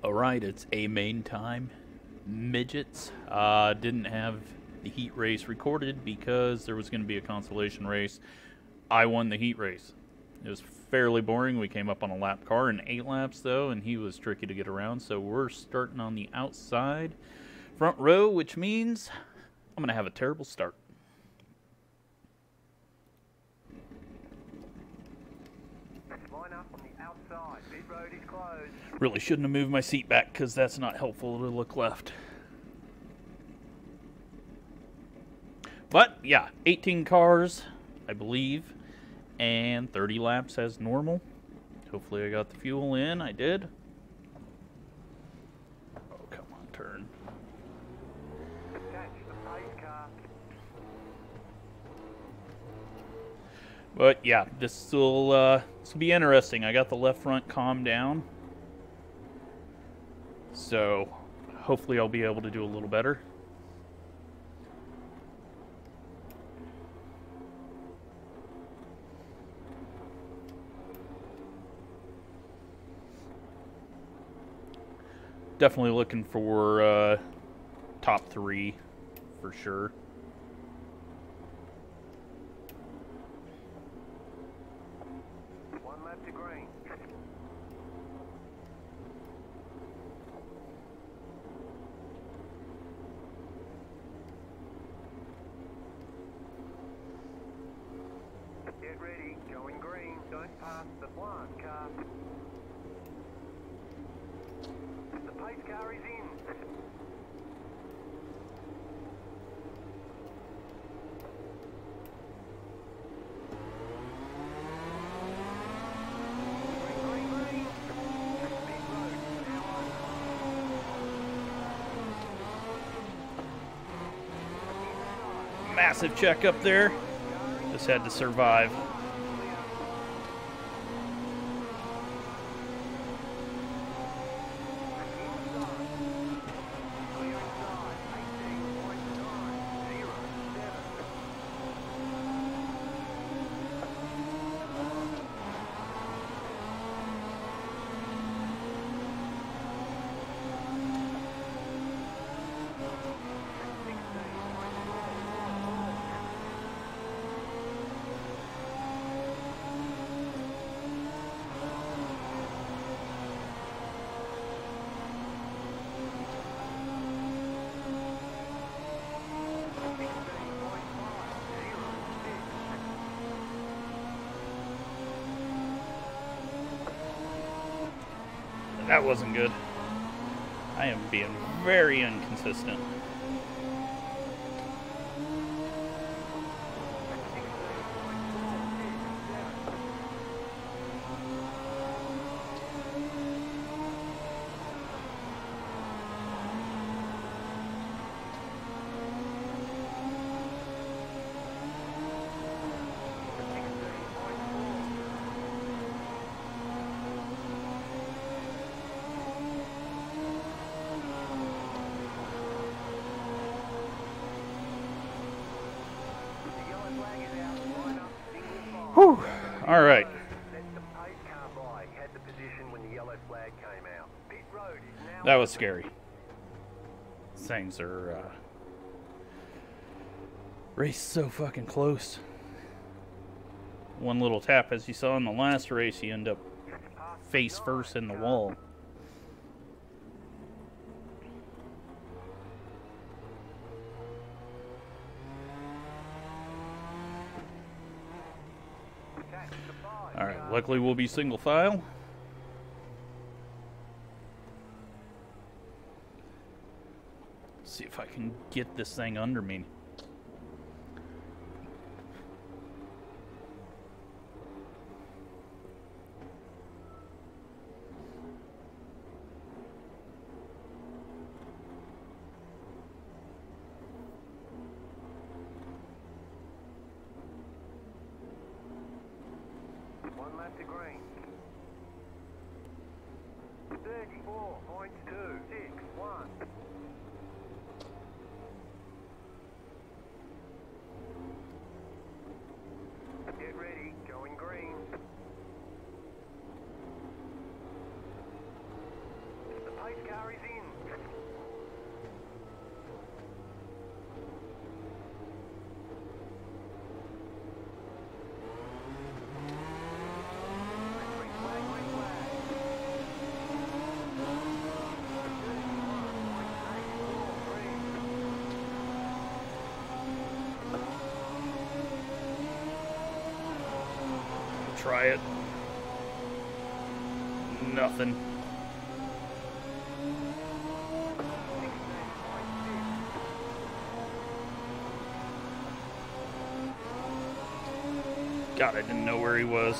Alright, it's a main time. Midgets. Didn't have the heat race recorded because there was going to be a consolation race. I won the heat race. It was fairly boring. We came up on a lap car in 8 laps though, and he was tricky to get around. So we're starting on the outside front row, which means I'm going to have a terrible start. Really shouldn't have moved my seat back because that's not helpful to look left. But yeah, 18 cars, I believe, and 30 laps as normal. Hopefully I got the fuel in. I did. Oh, come on, turn. But yeah, this will be interesting. I got the left front calmed down, so hopefully I'll be able to do a little better. Definitely looking for top 3 for sure. One lap to green. Get ready, going green. Don't pass the blind car. The pace car is in. Massive check up there. Just had to survive. That wasn't good. I am being very inconsistent. Whew. All right. That was scary. Things are race so fucking close. One little tap, as you saw in the last race, you end up face first in the wall. Alright, luckily we'll be single file. See if I can get this thing under me. One lap to green. 34.261. Get ready, going green. The pace car is in. Green flag, green flag. 31.843. Try it. Nothing. 16.6. God, I didn't know where he was.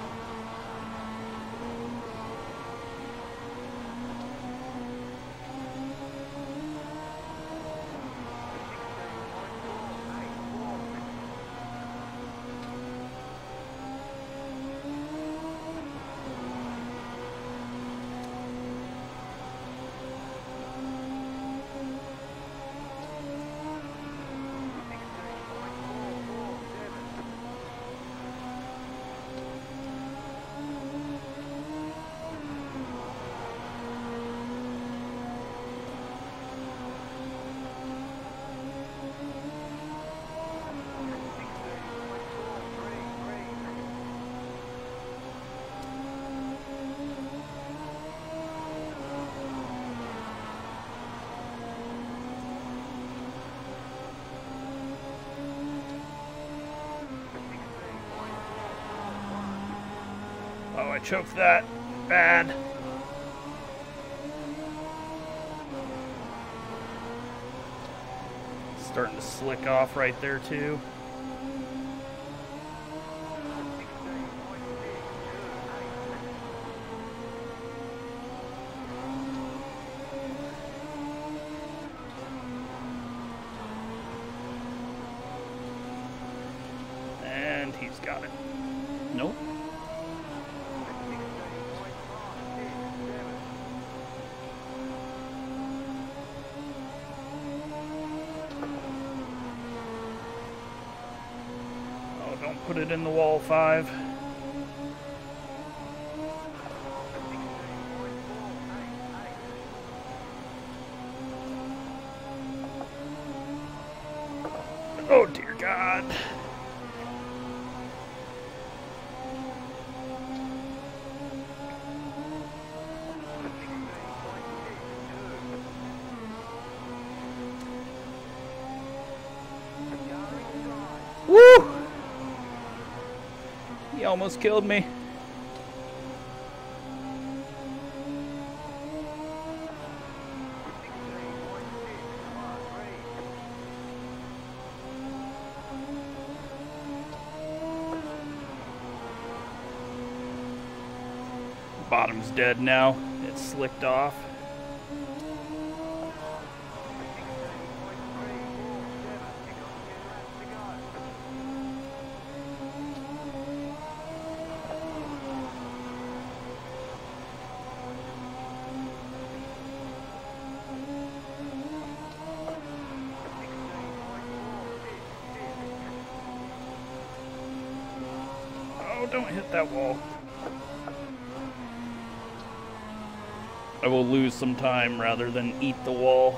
Oh, I choked that. Bad. Starting to slick off right there, too. And he's got it. Nope. Don't put it in the wall, 5. Oh, dear God. Woo! He almost killed me. Bottom's dead now. It's slicked off. Oh, don't hit that wall. I will lose some time rather than eat the wall.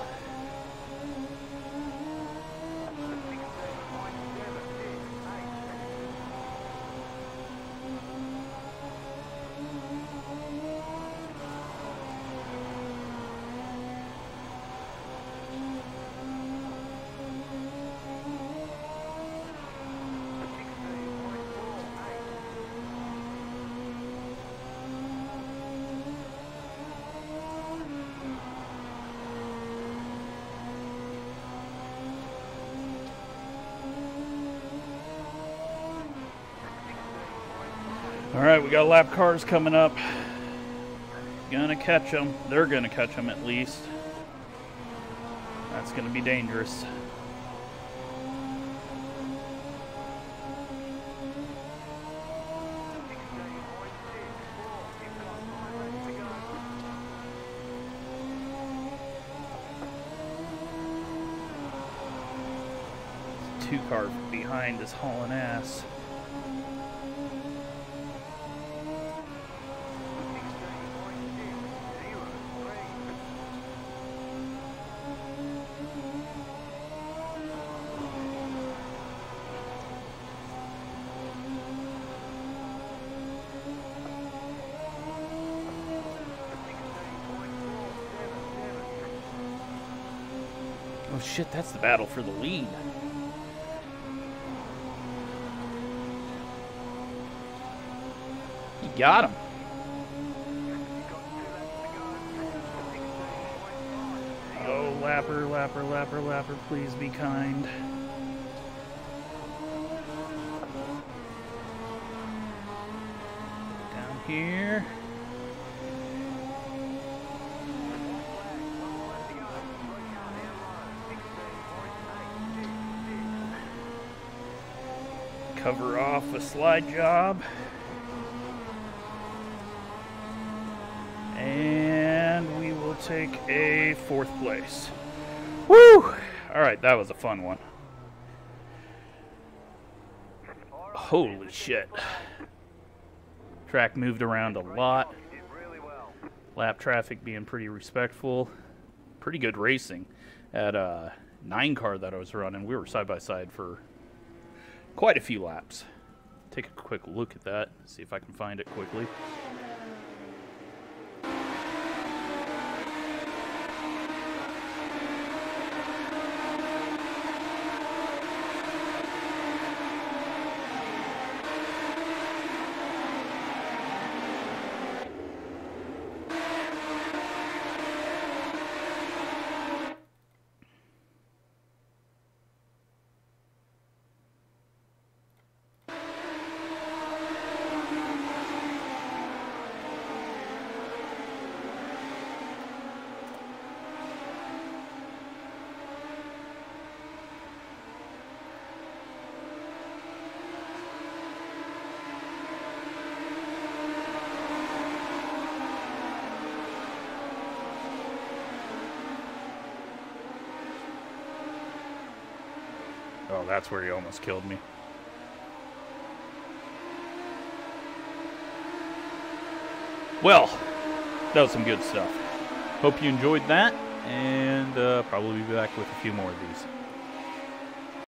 Alright, we got lap cars coming up. Gonna catch them. They're gonna catch them at least. That's gonna be dangerous. Two cars behind is hauling ass. Oh shit, that's the battle for the lead. You got him. Oh, lapper, lapper, lapper, lapper, please be kind. Down here. Cover off a slide job. And we will take a 4th place. Woo! Alright, that was a fun one. Holy shit. Track moved around a lot. Lap traffic being pretty respectful. Pretty good racing. At a 9 car that I was running, we were side by side for quite a few laps. Take a quick look at that, see if I can find it quickly. Oh, that's where he almost killed me. Well, that was some good stuff. Hope you enjoyed that, and probably be back with a few more of these.